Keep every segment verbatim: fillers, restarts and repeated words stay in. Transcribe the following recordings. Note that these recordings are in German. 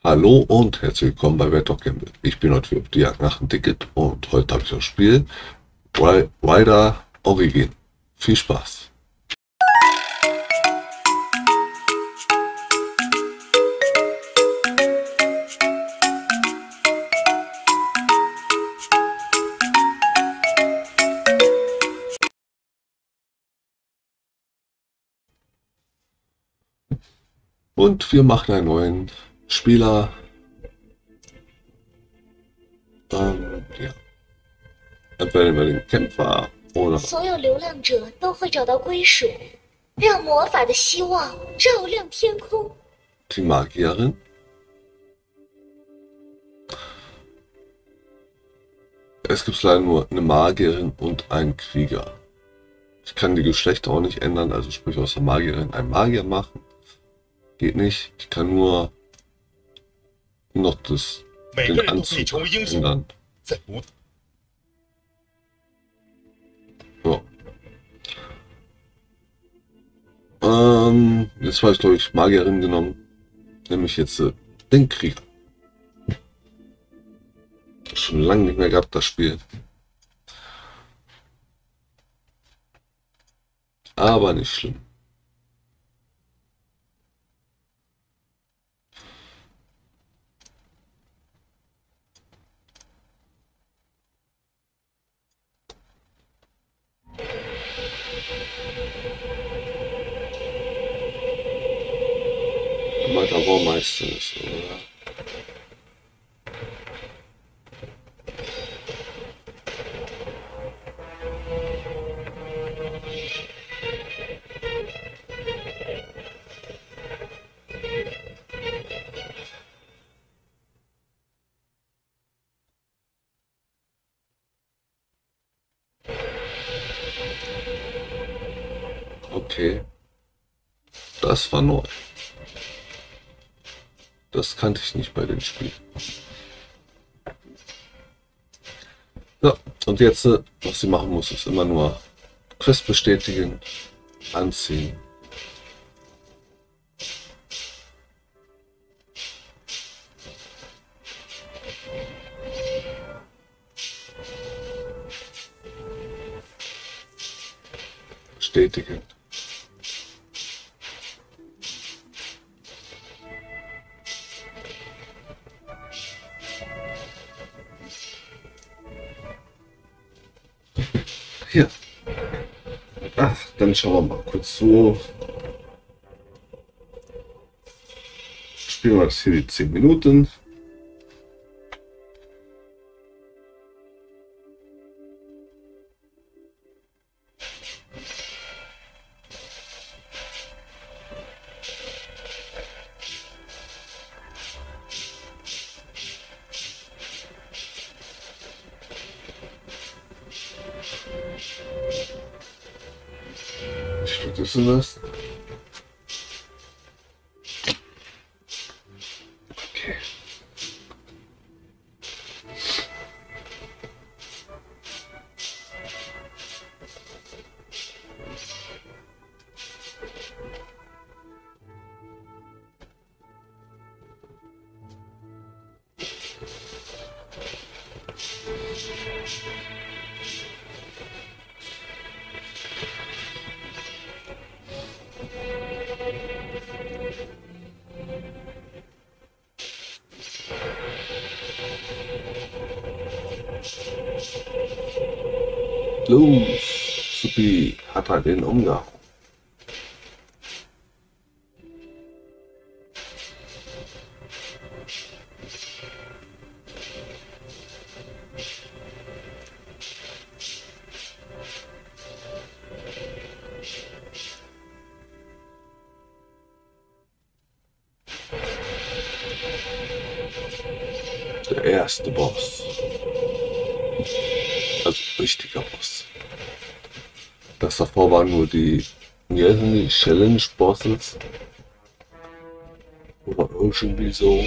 Hallo und herzlich willkommen bei Red Dog Gamble. Ich bin heute für die Jagd nach dem Ticket und heute habe ich das Spiel Ri- Rider Origin. Viel Spaß! Und wir machen einen neuen Spieler. Ähm, ja. Entweder über den Kämpfer oder 所有流浪者都会找到归属，让魔法的希望照亮天空。 die Magierin. Es gibt leider nur eine Magierin und einen Krieger. Ich kann die Geschlechter auch nicht ändern, also sprich aus der Magierin einen Magier machen. Geht nicht. Ich kann nur noch das, 每个 den 人都可以 Anzug 成为英雄， ändern. 在不 Ja. Ähm, jetzt habe ich, glaube ich, Magierin genommen. Nämlich jetzt äh, den Krieger. Schon lange nicht mehr gehabt, das Spiel. Aber nicht schlimm. Weiter Baumeister ist, oder? Okay. Das war neu. Das kannte ich nicht bei den Spielen. Ja, und jetzt, äh, was sie machen muss, ist immer nur Quest bestätigen, anziehen. Bestätigen. Hier. Ach, dann schauen wir mal kurz so. Spielen wir das hier die zehn Minuten. Was ist denn das? Okay. Los, Supi hat halt den Umgang. Der erste Boss. Also richtiger Boss. Das davor waren nur die, wie heißen die Challenge Bosses. Oder irgendwie so.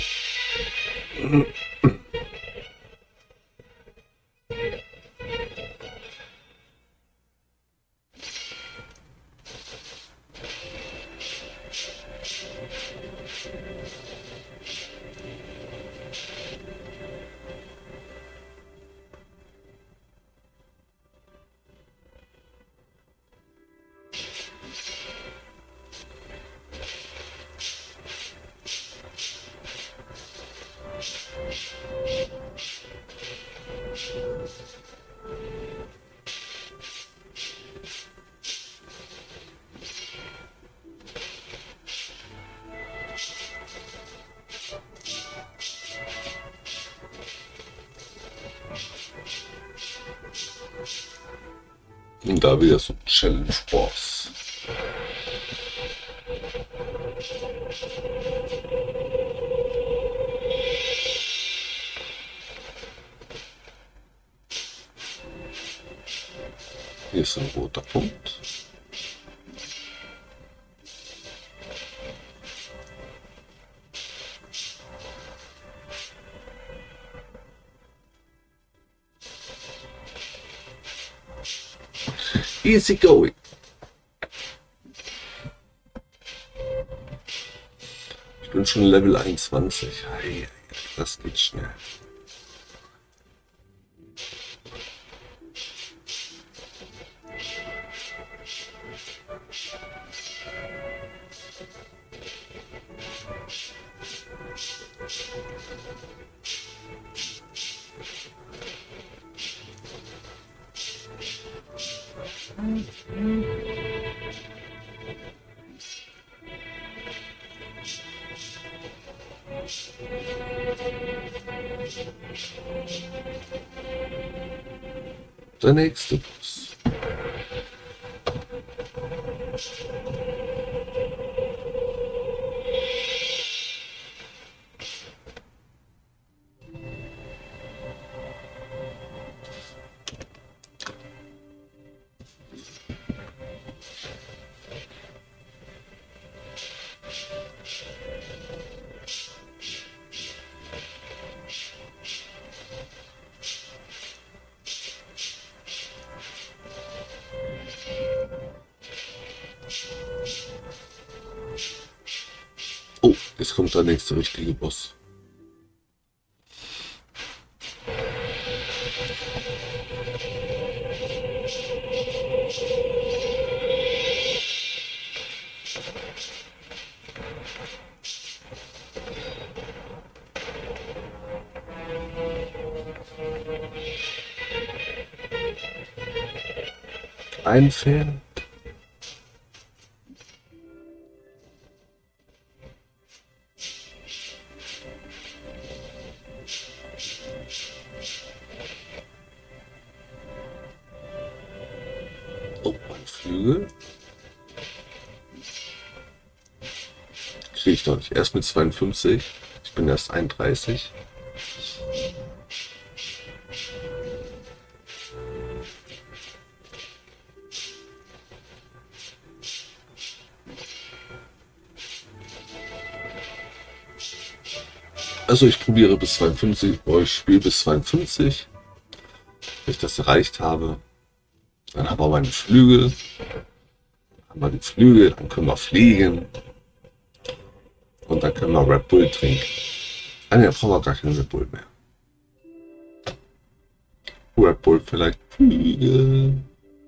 Und da wieder so Challenge Boss. Hier ist ein roter Punkt. Easy going. Ich bin schon Level einundzwanzig. Hey, das geht schnell. Der nächste Bus. Oh, jetzt kommt der nächste richtige Boss. Ein Pferd. Oh, ein Flügel. Kriege ich doch nicht. Erst mit zweiundfünfzig. Ich bin erst einunddreißig. Also ich probiere bis zweiundfünfzig, oh, ich spiele bis zweiundfünfzig. Wenn ich das erreicht habe, dann haben wir meine Flügel. Dann haben wir die Flügel, dann können wir fliegen. Und dann können wir Red Bull trinken. Ah ne, da brauchen wir gar keinen Red Bull mehr. Red Bull vielleicht Flügel.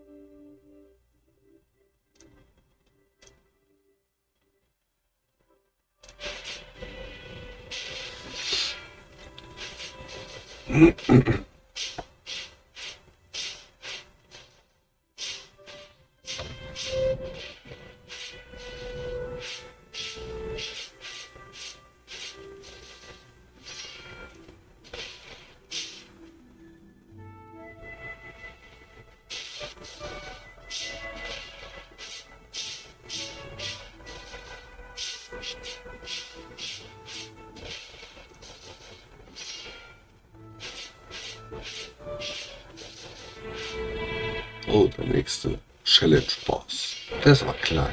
Oh, der nächste Challenge Boss. Der ist aber klein.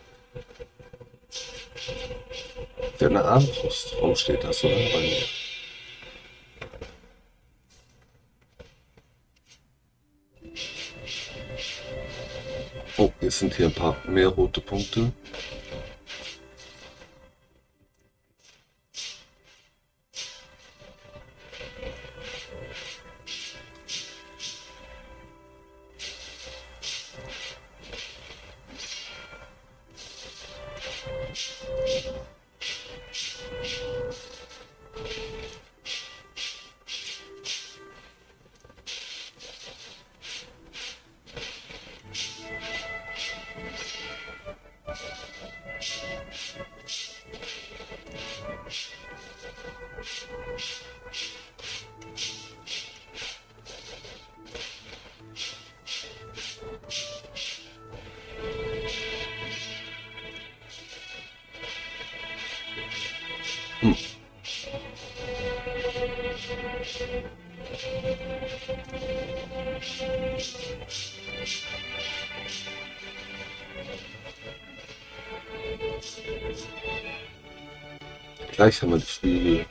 Der hat eine Armbrust. Warum steht das so lange bei mir? Oh, jetzt sind hier ein paar mehr rote Punkte. Gleich haben wir die Flügel.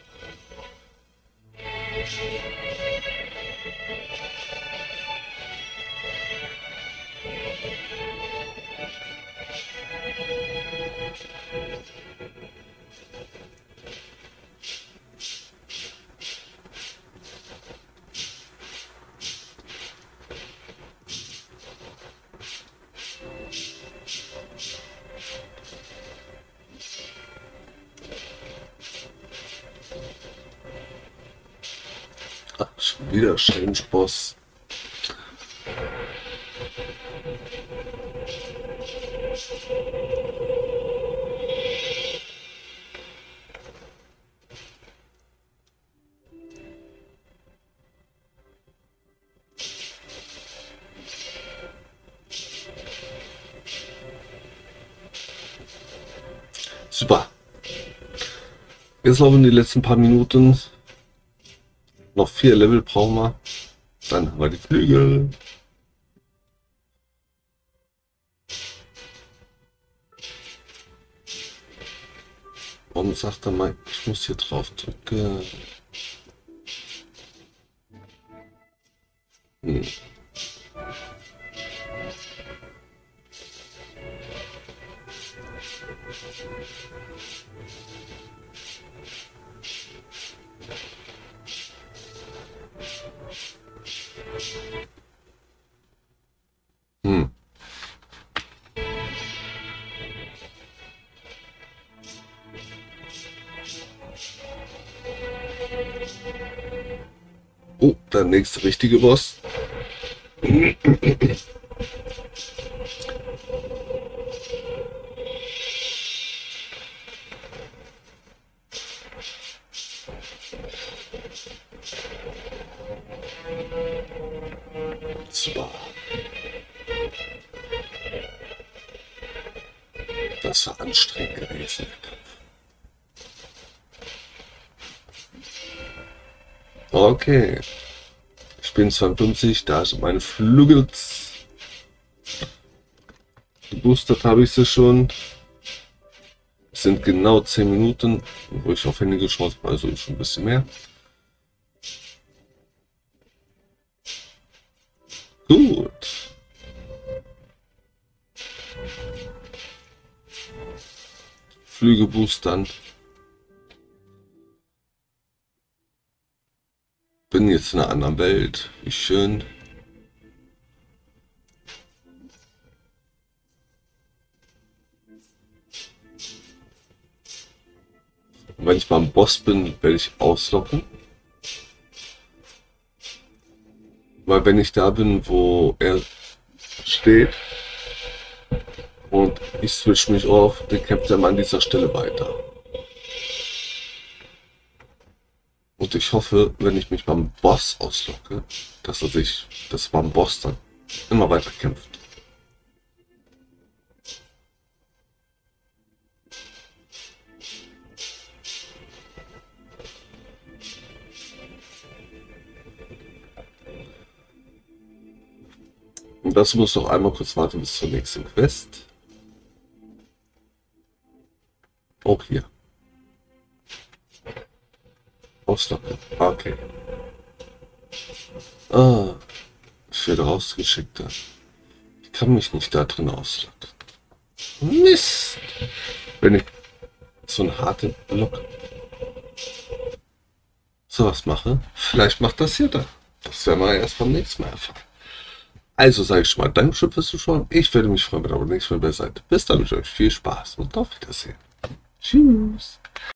Ach, schon wieder Challenge Boss. Super. Jetzt laufen die letzten paar Minuten. Noch vier Level brauchen wir. Dann haben wir die Flügel. Warum sagt er mal, ich muss hier drauf drücken? Hm. Hm. Oh, der nächste richtige Boss. Super. Das war anstrengend gewesen. Okay. Ich bin zweiundfünfzig, da sind meine Flügel. Geboostert habe ich sie schon. Es sind genau zehn Minuten, wo ich auf Handy geschaut habe, also schon ein bisschen mehr. Gut. Flüge boostern. Bin jetzt in einer anderen Welt. Wie schön. Und wenn ich beim Boss bin, werde ich auslocken. Weil wenn ich da bin, wo er steht und ich switch mich auf, dann kämpft er mal an dieser Stelle weiter. Und ich hoffe, wenn ich mich beim Boss auslocke, dass er sich, dass beim Boss dann immer weiter kämpft. Und das muss doch einmal kurz warten bis zur nächsten Quest. Auch hier. Auslocken. Okay. Ah, ich werde rausgeschickt. Ich kann mich nicht da drin auslocken. Mist! Wenn ich so einen harten Block sowas mache, vielleicht macht das hier da. Das werden wir erst beim nächsten Mal erfahren. Also sage ich schon mal Dankeschön fürs Zuschauen. Ich würde mich freuen, wenn ihr beim nächsten Mal dabei seid. Bis dann, mit euch viel Spaß und auf Wiedersehen. Tschüss.